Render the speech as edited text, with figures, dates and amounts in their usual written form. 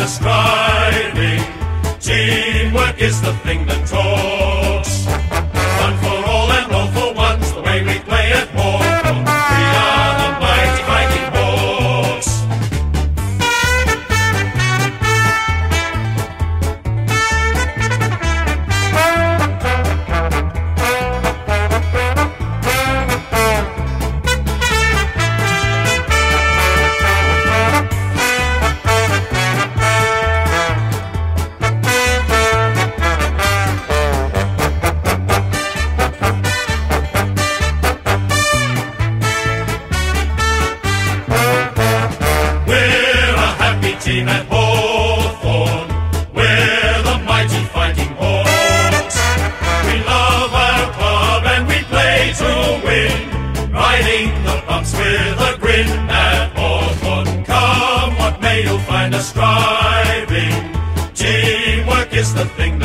us striving. Teamwork is the thing that talks. One for all and all for one's the way we play at Hawthorn. We are the mighty Fighting Hawks. Team at Hawthorn, we're the mighty Fighting Hawks. We love our club and we play to win, riding the bumps with a grin at Hawthorn. Come what may, you'll find us striving. Teamwork is the thing